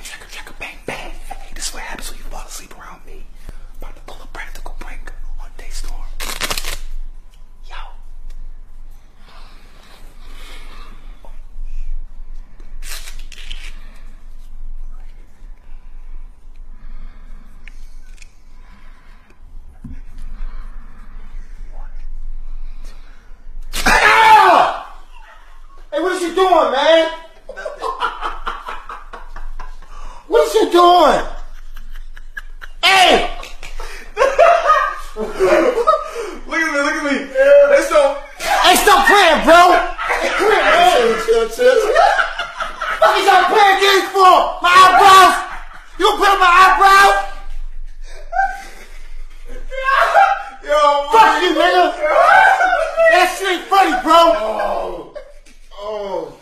bang, checka, bang, bang. Hey, this is what happens when you fall asleep around me. About to pull a practical prank on Daystorm. Yo. Hey, what is you doing, man? What is you doing? Hey! Look at me. They so. Hey, stop playing, bro! Hey, come here, man! Chill. What is y'all playing games for? My eyebrows? You gonna put on my eyebrows? Yo, Fuck you, nigga! That shit ain't funny, bro! Oh.